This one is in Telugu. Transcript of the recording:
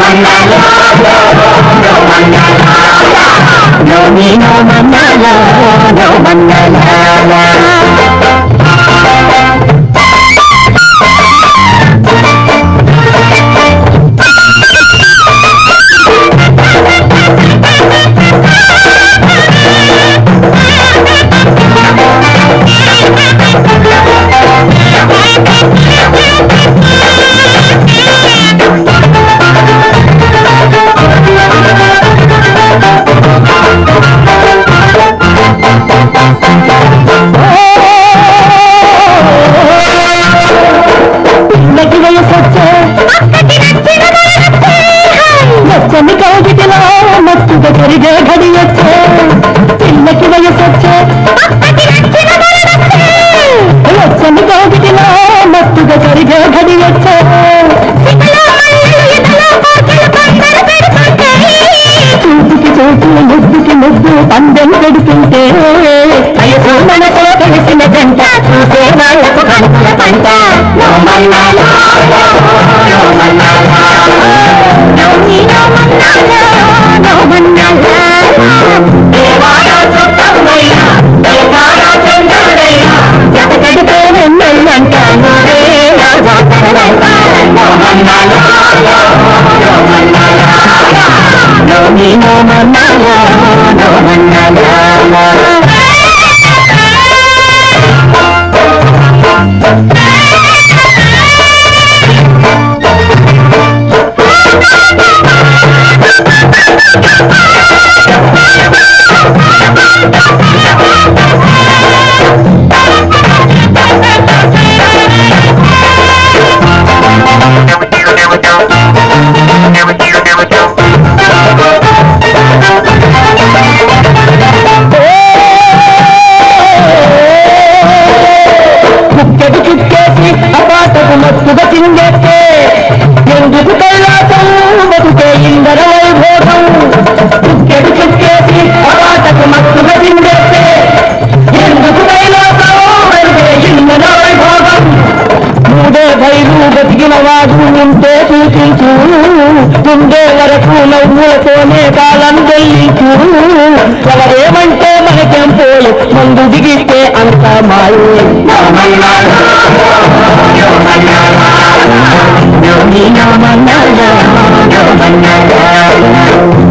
జరిగే ఘడి వచ్చే చిన్నకి వయసొచ్చే వచ్చని కోగిటిలో మత్తుగా జరిగే ఘడి వచ్చే చూపుకి చూపు ముద్దుకి ముద్దు పందెం పెడుతుంటే వయసు మనతో తెలిసిన జంట చూసే వాళ్ళకు కనుకుల పంట మత్తుగా చింగేస్తే ఎందుకు కైలాసం బతుకే ఇందర వైభోగం చుక్కెడు చుక్కేసి అవాటకు మత్తుగా చింగేస్తే ఎందుకు కైలాసం బతుకే ఇందర వైభోగం మూడే భైలు బతికిన వాడు ఉంటే చూపించు ఉండే వరకు నవ్వులతోనే కాలం చెల్లించు ఎవరేమంటే మనకేం పోయి ముందు దిగిస్తే అంత మాయే no,